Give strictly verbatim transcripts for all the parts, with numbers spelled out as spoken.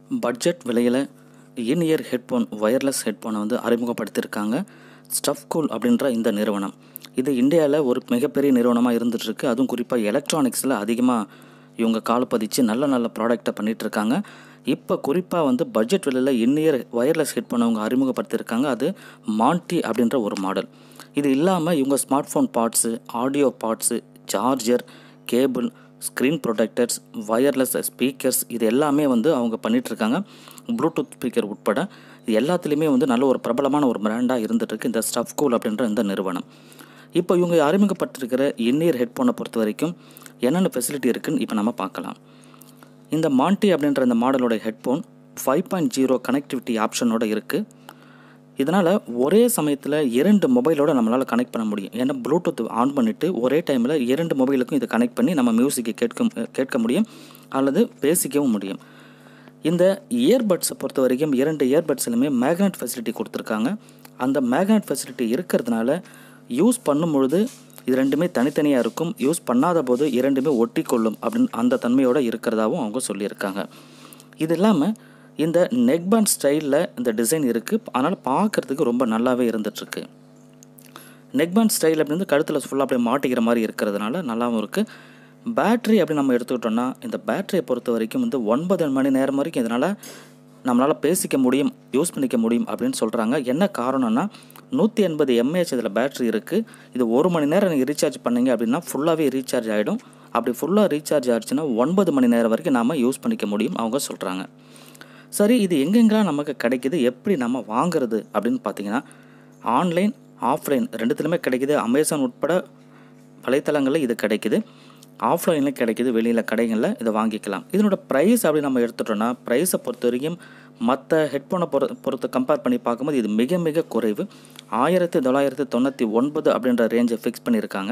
Budget விலையில் in-ear headphone wireless ஹெட்ஃபோனை வந்து அறிமுகப்படுத்தியிருக்காங்க ஸ்டஃப்கூல் அப்படின்ற இந்த நிறுவனம். இது இந்தியாவில் ஒரு மிகப்பெரிய நிறுவனமாக இருந்துகிட்ருக்கு. அதுவும் குறிப்பாக எலக்ட்ரானிக்ஸில் அதிகமாக இவங்க கால் பதிச்சு நல்ல நல்ல ப்ராடக்டை பண்ணிகிட்ருக்காங்க. இப்போ குறிப்பாக வந்து பட்ஜெட் விலையில் இன்-இயர் வயர்லெஸ் ஹெட்ஃபோன் அவங்க அறிமுகப்படுத்தியிருக்காங்க. அது மான்டி அப்படின்ற ஒரு மாடல். இது இல்லாமல் இவங்க smart phone parts, audio parts, charger, cable, screen protectors, wireless speakers இது எல்லாமே வந்து அவங்க பண்ணிகிட்ருக்காங்க. ப்ளூடூத் ஸ்பீக்கர் உட்பட இது எல்லாத்துலேயுமே வந்து நல்ல ஒரு பிரபலமான ஒரு பிராண்டாக இருந்துகிட்ருக்கு இந்த ஸ்டஃப்கூல் அப்படின்ற இந்த நிறுவனம். இப்போ இவங்க அறிமுகப்பட்டிருக்கிற இன்-இயர் ஹெட்ஃபோனை பொறுத்த வரைக்கும் என்னென்ன ஃபெசிலிட்டி இருக்குதுன்னு இப்போ நம்ம பார்க்கலாம். இந்த மான்டி அப்படின்ற இந்த மாடலோட headphone five point zero connectivity ஆப்ஷனோட இருக்குது. இதனால் ஒரே சமயத்தில் இரண்டு மொபைலோடு நம்மளால் கனெக்ட் பண்ண முடியும். ஏன்னா ப்ளூடூத் ஆன் பண்ணிவிட்டு ஒரே டைமில் இரண்டு மொபைலுக்கும் இதை கனெக்ட் பண்ணி நம்ம மியூசிக்கை கேட்க கேட்க முடியும் அல்லது பேசிக்கவும் முடியும். இந்த இயர்பட்ஸை பொறுத்த வரைக்கும் இரண்டு இயர்பட்ஸ்லையுமே மேக்னெட் ஃபெசிலிட்டி கொடுத்துருக்காங்க. அந்த மேக்னெட் ஃபெசிலிட்டி இருக்கிறதுனால யூஸ் பண்ணும்பொழுது இது ரெண்டுமே தனித்தனியாக இருக்கும். யூஸ் பண்ணாத போது இரண்டுமே ஒட்டி கொள்ளும் அப்படின்னு அந்த தன்மையோடு இருக்கிறதாகவும் அவங்க சொல்லியிருக்காங்க. இது இல்லாமல் இந்த நெக்பேண்ட் ஸ்டைலில் இந்த டிசைன் இருக்குது. அதனால் பார்க்குறதுக்கு ரொம்ப நல்லாவே இருந்துகிட்ருக்கு. நெக்பேண்ட் ஸ்டைல் அப்படின்னு கழுத்தில் ஃபுல்லாக அப்படியே மாட்டிக்கிற மாதிரி இருக்கிறதுனால நல்லாவும் இருக்குது. பேட்ரி அப்படி நம்ம எடுத்துக்கிட்டோம்னா இந்த பேட்டரியை பொறுத்த வரைக்கும் வந்து ஒன்பது மணி நேரம் வரைக்கும் இதனால் நம்மளால் பேசிக்க முடியும், யூஸ் பண்ணிக்க முடியும் அப்படின்னு சொல்கிறாங்க. என்ன காரணம்னா நூற்றி எண்பது எம்ஏஹெச் இதில் பேட்ரி இருக்குது. இது ஒரு மணி நேரம் நீங்கள் ரீசார்ஜ் பண்ணிங்க அப்படின்னா ஃபுல்லாகவே ரீசார்ஜ் ஆகிடும். அப்படி ஃபுல்லாக ரீசார்ஜ் ஆகிடுச்சுன்னா ஒன்பது மணி நேரம் வரைக்கும் நாம் யூஸ் பண்ணிக்க முடியும் அவங்க சொல்கிறாங்க. சரி, இது எங்கெங்கெல்லாம் நமக்கு கிடைக்கிது, எப்படி நம்ம வாங்குறது அப்படின்னு பார்த்தீங்கன்னா ஆன்லைன், ஆஃப்லைன் ரெண்டுத்துலையுமே கிடைக்கிது. அமேசான் உட்பட வலைத்தளங்களில் இது கிடைக்கிது. ஆஃப்லைனில் கிடைக்கிது, வெளியில் கடைகளில் இதை வாங்கிக்கலாம். இதனோட ப்ரைஸ் அப்படி நம்ம எடுத்துட்டோன்னா ப்ரைஸை பொறுத்த வரைக்கும் மற்ற ஹெட்ஃபோனை பொறு பொறுத்து கம்பேர் பண்ணி பார்க்கும்போது இது மிக மிக குறைவு. ஆயிரத்தி தொள்ளாயிரத்தி தொண்ணூற்றி ஒன்பது அப்படின்ற ரேஞ்சை ஃபிக்ஸ் பண்ணியிருக்காங்க.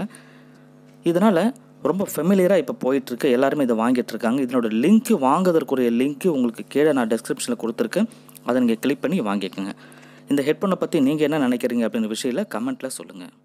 இதனால் ரொம்ப ஃபெமிலியராக இப்போ போயிட்டுருக்கு. எல்லாருமே இதை வாங்கிட்டுருக்காங்க. இதனோட லிங்க்கு வாங்குவதற்குரிய லிங்க்கு உங்களுக்கு கீழே நான் டிஸ்கிரிப்ஷனில் கொடுத்துருக்கேன். அதை நீங்கள் கிளிக் பண்ணி வாங்கிக்கோங்க. இந்த ஹெட்ஃபோனை பற்றி நீங்கள் என்ன நினைக்கிறீங்க அப்படின்ற விஷயத்தில் கமெண்ட்டில் சொல்லுங்கள்.